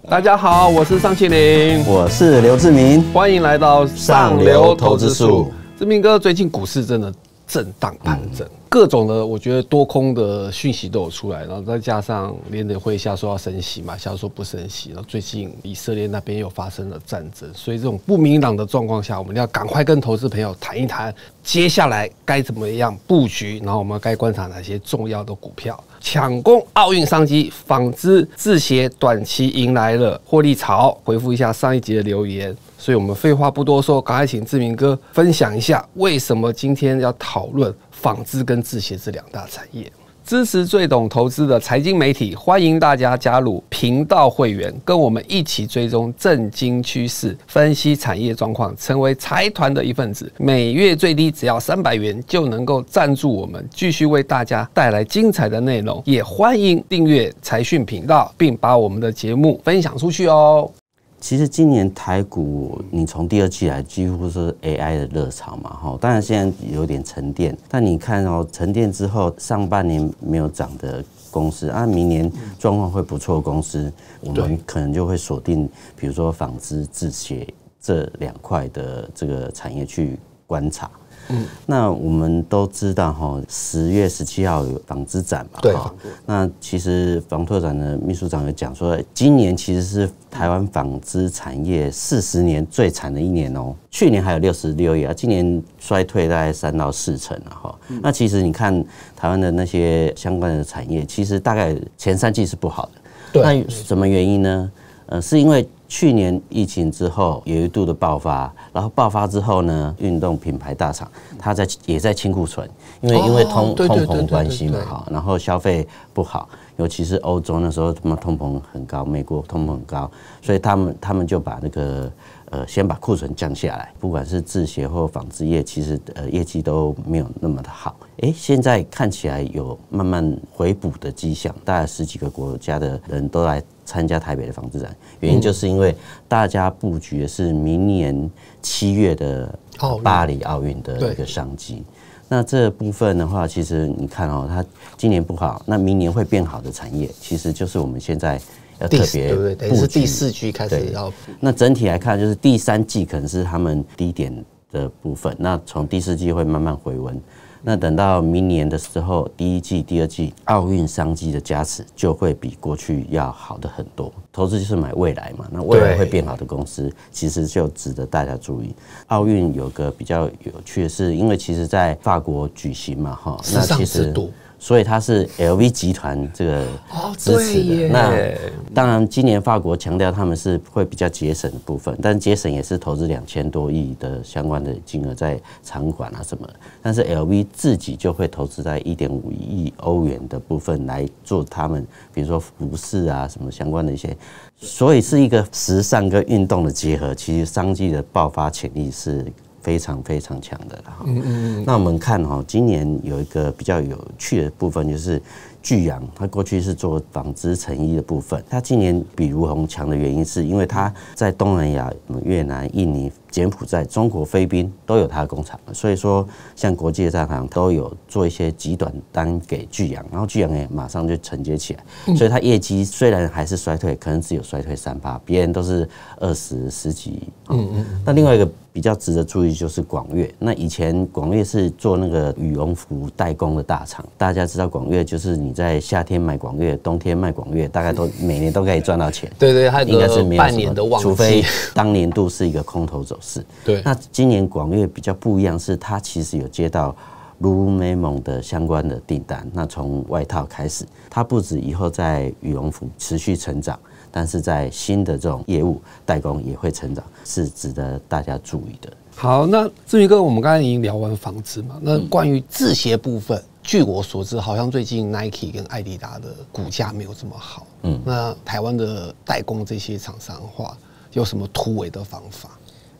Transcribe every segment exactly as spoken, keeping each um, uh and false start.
大家好，我是尚庆林， 我是刘志明， 欢迎来到上流投资术。 志明哥，最近股市真的震荡盘整，嗯、各种的我觉得多空的讯息都有出来，然后再加上联准会下说要升息嘛，下说不升息，然后最近以色列那边又发生了战争，所以这种不明朗的状况下，我们要赶快跟投资朋友谈一谈，接下来该怎么样布局，然后我们该观察哪些重要的股票。抢攻奥运商机，纺织制鞋短期迎来了获利潮。回复一下上一集的留言，所以我们废话不多说，赶快请志明哥分享一下，为什么今天要讨论纺织跟制鞋这两大产业。支持最懂投资的财经媒体，欢迎大家加入频道会员，跟我们一起追踪政经趋势，分析产业状况，成为财团的一份子。每月最低只要三百元，就能够赞助我们，继续为大家带来精彩的内容。也欢迎订阅财讯频道，并把我们的节目分享出去哦。 其实今年台股，你从第二季来几乎是 A I 的热潮嘛，哈，当然现在有点沉淀，但你看哦，沉淀之后上半年没有涨的公司，啊，明年状况会不错的公司，我们可能就会锁定，比如说纺织、制鞋这两块的这个产业去观察。嗯，那我们都知道哈，十月十七号有纺织展嘛，对。那其实房拓展的秘书长有讲说，今年其实是台湾纺织产业四十年最惨的一年哦。去年还有六十六亿啊，今年衰退大概三到四成啊哈。那其实你看台湾的那些相关的产业，其实大概前三季是不好的。对。那什么原因呢？呃，是因为去年疫情之后有一度的爆发，然后爆发之后呢，运动品牌大厂它在也在清库存，因为因为通通膨关系嘛，哈，然后消费不好，尤其是欧洲那时候他们通膨很高，美国通膨很高，所以他们他们就把那个呃先把库存降下来，不管是制鞋或纺织业，其实呃业绩都没有那么的好。哎，现在看起来有慢慢回补的迹象，大概十几个国家的人都来参加台北的纺织展，原因就是因为大家布局的是明年七月的巴黎奥运的一个商机。那这部分的话，其实你看哦，它今年不好，那明年会变好的产业，其实就是我们现在要特别对不对？等于是第四季开始要。 那整体来看，就是第三季可能是他们低点的部分，那从第四季会慢慢回温。那等到明年的时候，第一季、第二季奥运商机的加持就会比过去要好的很多。投资就是买未来嘛，那未来会变好的公司，其实就值得大家注意。奥运有个比较有趣的是，因为其实在法国举行嘛，哈，那其实。所以它是 L V 集团这个支持的。那当然，今年法国强调他们是会比较节省的部分，但节省也是投资两千多亿的相关的金额在场馆啊什么的。但是 L V 自己就会投资在一点五亿欧元的部分来做他们，比如说服饰啊什么相关的一些，所以是一个时尚跟运动的结合。其实商机的爆发潜力是非常非常强的啦。嗯嗯。那我们看哈，今年有一个比较有趣的部分，就是巨阳，它过去是做纺织成衣的部分，它今年比如虹强的原因，是因为它在东南亚、越南、印尼、柬埔寨、中国、菲律宾都有它的工厂，所以说像国际的大行都有做一些极短单给巨阳，然后巨阳也马上就承接起来，所以它业绩虽然还是衰退，可能只有衰退三趴，别人都是二十十几。嗯嗯。那另外一个比较值得注意就是广越，那以前广越是做那个羽绒服代工的大厂，大家知道广越就是你在夏天买广越，冬天卖广越，大概都每年都可以赚到钱。对对，它应该是没有半年的旺季，除非当年度是一个空头走势。对，那今年广越比较不一样，是它其实有接到 Lululemon 的相关的订单，那从外套开始，它不止以后在羽绒服持续成长，但是在新的这种业务代工也会成长，是值得大家注意的。 好，那志明哥，我们刚才已经聊完纺织嘛，那关于制鞋部分，据我所知，好像最近 Nike 跟艾迪达的股价没有这么好。嗯，那台湾的代工这些厂商的话，有什么突围的方法？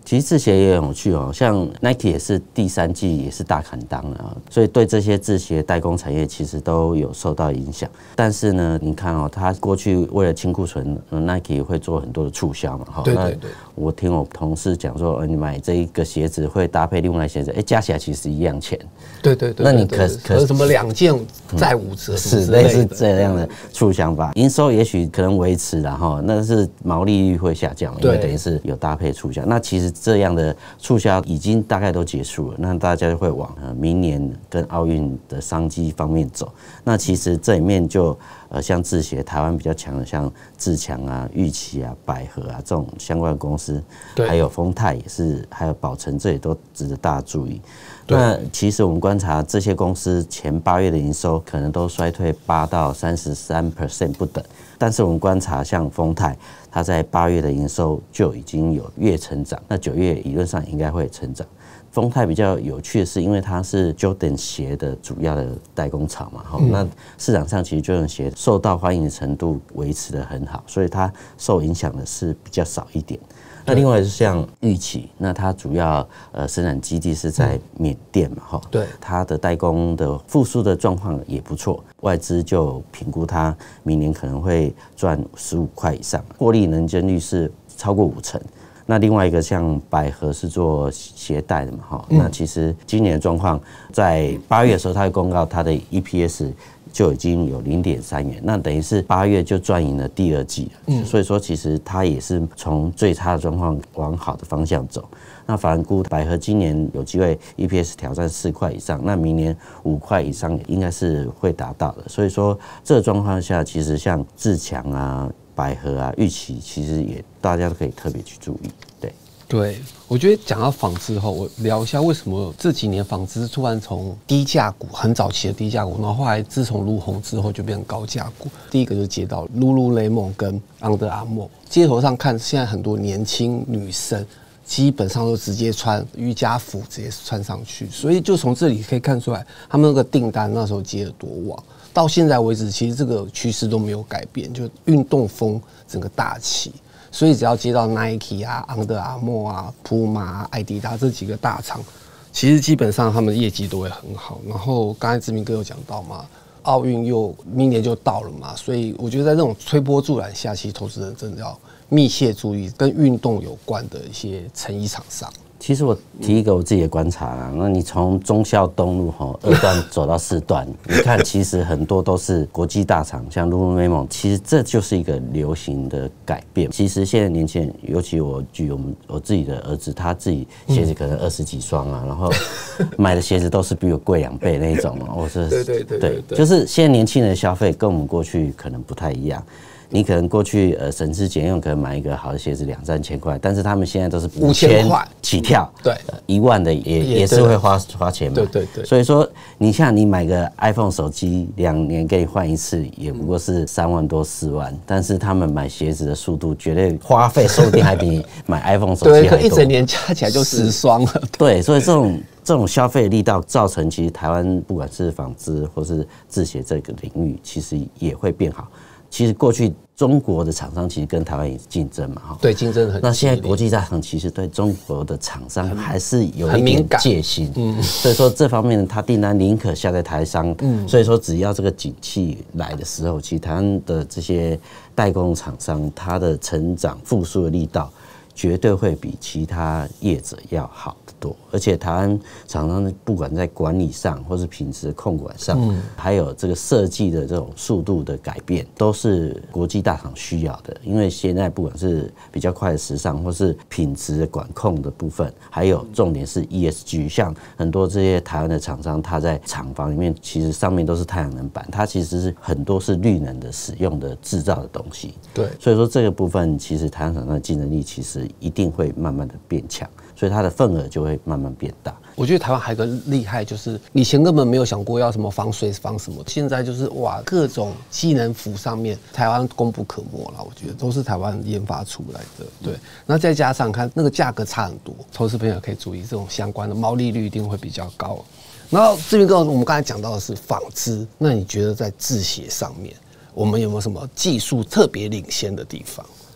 其实制鞋也很有趣哦，像 Nike 也是第三季也是大砍档了，所以对这些制鞋代工产业其实都有受到影响。但是呢，你看哦，它过去为了清库存 ，Nike 会做很多的促销嘛，哈。 对对对。 我听我同事讲说，呃，你买这一个鞋子会搭配另外鞋子，哎，加起来其实一样钱。 对对对。 那你可可什么两件再五折， 是类似这样的促销法，营收也许可能维持然后，那是毛利率会下降，因为等于是有搭配促销。那其实这样的促销已经大概都结束了，那大家就会往呃明年跟奥运的商机方面走。那其实这里面就呃像制鞋，台湾比较强的像自强啊、玉器啊、百合啊这种相关的公司，还有丰泰也是，还有宝成，这也都值得大家注意。那其实我们观察这些公司前八月的营收可能都衰退八到三十三 percent 不等，但是我们观察像丰泰，它在八月的营收就已经有月成长，那九月理论上应该会成长。丰泰比较有趣的是，因为它是 Jordan 鞋的主要的代工厂嘛，嗯、那市场上其实 Jordan 鞋受到欢迎的程度维持得很好，所以它受影响的是比较少一点。那另外是像玉器，那它主要呃生产基地是在缅甸嘛，哈、嗯，对，它的代工的复苏的状况也不错，外资就评估它明年可能会赚十五块以上，获利能见率是超过五成。那另外一个像百合是做鞋带的嘛，哈、嗯，那其实今年的状况，在八月的时候，它会公告它的 E P S。就已经有零点三元，那等于是八月就赚赢了第二季了。嗯，所以说其实它也是从最差的状况往好的方向走。那法人估百合今年有机会 E P S 挑战四块以上，那明年五块以上应该是会达到的。所以说这个状况下，其实像自强啊、百合啊、玉器，其实也大家都可以特别去注意。对。 对，我觉得讲到纺织后，我聊一下为什么这几年纺织突然从低价股很早期的低价股，然后后来自从入红之后就变成高价股。第一个就接到 Lululemon 跟 Under Armour， 街头上看现在很多年轻女生基本上都直接穿瑜伽服直接穿上去，所以就从这里可以看出来，他们那个订单那时候接得多旺。到现在为止，其实这个趋势都没有改变，就运动风整个大起。所以只要接到 Nike 啊、Under Armour 啊、Puma 啊、艾迪达这几个大厂，其实基本上他们的业绩都会很好。然后刚才志明哥有讲到嘛，奥运又明年就到了嘛，所以我觉得在这种推波助澜下，其实投资人真的要密切注意跟运动有关的一些成衣厂商。 其实我提一个我自己的观察啦，那你从忠孝东路哈二段走到四段，你看其实很多都是国际大厂，像 Lululemon， 其实这就是一个流行的改变。其实现在年轻人，尤其我举我们我自己的儿子，他自己鞋子可能二十几双啊，然后买的鞋子都是比我贵两倍那一种哦。我是对对对对对， 就是现在年轻人的消费跟我们过去可能不太一样。你可能过去呃省吃俭用，可能买一个好的鞋子两三千块，但是他们现在都是五千块起跳，对，一、呃、万的也也是会花花钱嘛， 对对对。 所以说，你像你买个 iPhone 手机，两年给你换一次，也不过是三万多四万，但是他们买鞋子的速度，绝对花费说不定还比买 iPhone 手机还多， 对，一整年加起来就十双了。 对，所以这种这种消费力道，造成其实台湾不管是纺织或是制鞋这个领域，其实也会变好。其实过去中国的厂商其实跟台湾也竞争嘛，哈， 对，竞争很。 那现在国际大厂其实对中国的厂商还是有一点戒心，嗯，所以说这方面他订单宁可下在台商，嗯，所以说只要这个景气来的时候，其实台湾的这些代工厂商，它的成长复苏的力道绝对会比其他业者要好得多，而且台湾厂商不管在管理上或是品质的控管上，嗯，还有这个设计的这种速度的改变，都是国际大厂需要的。因为现在不管是比较快的时尚，或是品质的管控的部分，还有重点是 E S G， 像很多这些台湾的厂商，它在厂房里面其实上面都是太阳能板，它其实是很多是绿能的使用的制造的东西。对，所以说这个部分其实台湾厂商的竞争力其实一定会慢慢的变强，所以它的份额就会慢慢变大。 我觉得台湾还有个厉害，就是以前根本没有想过要什么防水防什么，现在就是哇，各种机能服上面台湾功不可没啦。我觉得都是台湾研发出来的。对，那再加上看那个价格差很多，投资朋友可以注意，这种相关的毛利率一定会比较高。然后志明哥，我们刚才讲到的是纺织，那你觉得在制鞋上面，我们有没有什么技术特别领先的地方？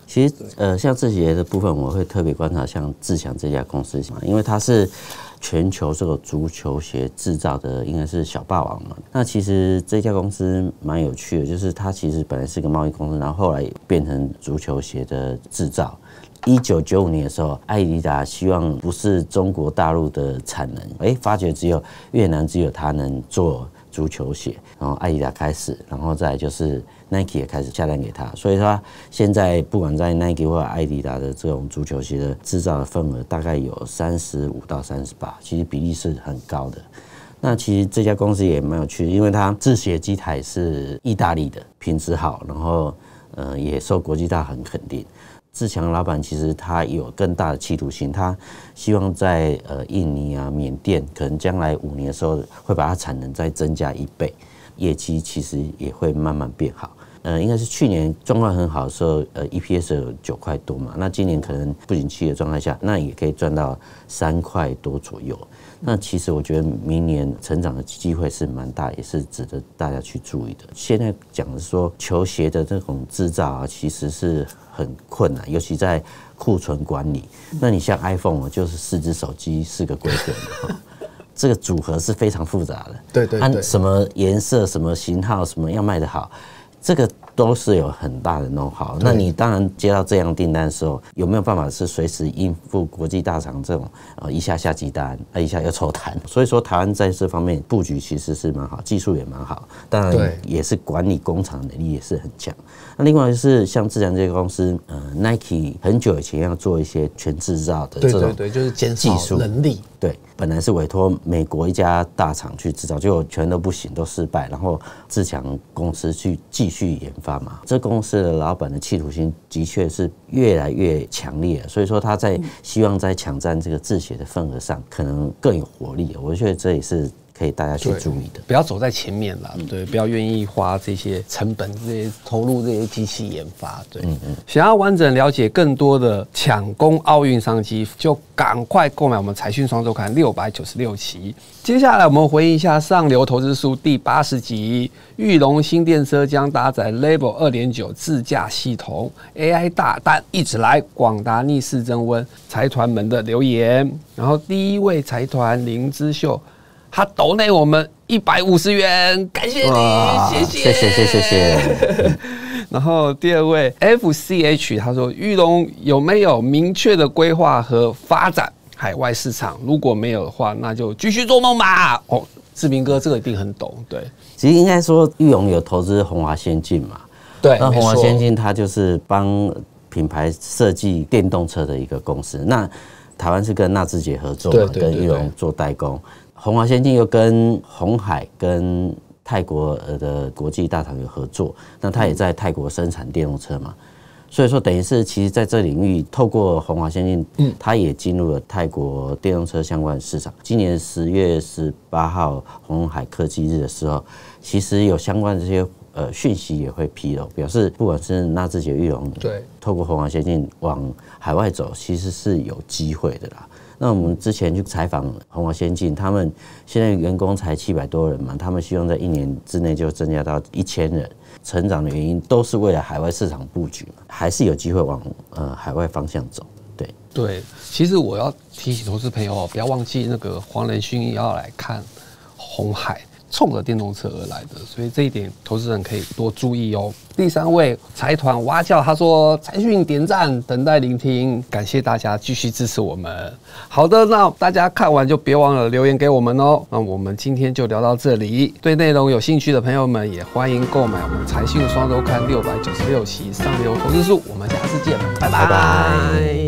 其实呃，像制鞋的部分，我会特别观察像志强这家公司嘛，因为它是全球这个足球鞋制造的应该是小霸王嘛。那其实这家公司蛮有趣的，就是它其实本来是个贸易公司，然后后来变成足球鞋的制造。一九九五年的时候，艾迪达希望不是中国大陆的产能，哎，发觉只有越南只有它能做足球鞋，然后艾迪达开始，然后再来就是 Nike 也开始下单给他，所以说现在不管在 Nike 或者艾迪达的这种足球鞋的制造的份额，大概有三十五到三十八，其实比例是很高的。那其实这家公司也蛮有趣的，因为它制鞋机台是意大利的，品质好，然后呃也受国际大行肯定。志强老板其实他有更大的企图心，他希望在呃印尼啊、缅甸，可能将来五年的时候会把它产能再增加一倍，业绩其实也会慢慢变好。呃，应该是去年状况很好的时候，呃 E P S 有九块多嘛，那今年可能不景气的状态下，那也可以赚到三块多左右。那其实我觉得明年成长的机会是蛮大，也是值得大家去注意的。现在讲的是说球鞋的这种制造啊，其实是很困难，尤其在库存管理。那你像 iPhone 就是四只手机四个规格嘛，这个组合是非常复杂的。 对对对， 按什么颜色、什么型号、什么样卖得好，这个都是有很大的 know how。那你当然接到这样订单的时候，有没有办法是随时应付国际大厂这种呃一下下急单，啊一下又抽单？所以说台湾在这方面布局其实是蛮好，技术也蛮好，当然也是管理工厂能力也是很强。那另外就是像自然这个公司，呃 Nike 很久以前要做一些全制造的这种， 对对对，就是减少能力。 对，本来是委托美国一家大厂去制造，结果全都不行，都失败，然后志强公司去继续研发嘛。这公司的老板的企图心的确是越来越强烈，所以说他在希望在抢占这个制鞋的份额上，可能更有活力。我觉得这也是可以大家去注意的， 不要走在前面啦，对，不要愿意花这些成本、这些投入这些机器研发，对。嗯嗯。想要完整了解更多的抢攻奥运商机，就赶快购买我们财讯双周刊六百九十六期。接下来我们回应一下上流投资书第八十集，裕隆新电车将搭载 Level 二点九 自驾系统 ，A I 大单一直来，广达逆势增温，财团们的留言。然后第一位财团林之秀。他抖内我们一百五十元，感谢你，谢谢， 谢谢，谢谢。 然后第二位 F C H， 他说裕隆有没有明确的规划和发展海外市场？如果没有的话，那就继续做梦吧。哦，志明哥这个一定很懂，对。 其实应该说裕隆有投资鸿华先进嘛， 对， 那鸿华先进它就是帮品牌设计电动车的一个公司。那台湾是跟纳智捷合作嘛，跟裕隆做代工。鸿华先进又跟鸿海、跟泰国的国际大厂有合作，那他也在泰国生产电动车嘛，所以说等于是其实在这领域，透过鸿华先进，嗯，他也进入了泰国电动车相关的市场。今年十月十八号鸿海科技日的时候，其实有相关的这些呃讯息也会披露，表示不管是纳智捷、裕隆，对，透过鸿华先进往海外走，其实是有机会的啦。那我们之前去采访鸿华先进，他们现在员工才七百多人嘛，他们希望在一年之内就增加到一千人。成长的原因都是为了海外市场布局嘛，还是有机会往呃海外方向走。对对，其实我要提醒投资朋友，不要忘记那个黄仁勋也要来看鸿海。冲着电动车而来的，所以这一点投资人可以多注意哦。第三位财团蛙教他说：“财讯点赞，等待聆听，感谢大家继续支持我们。”好的，那大家看完就别忘了留言给我们哦。那我们今天就聊到这里，对内容有兴趣的朋友们也欢迎购买我们财讯双周刊六百九十六期上流投资术。我们下次见，拜拜。拜拜。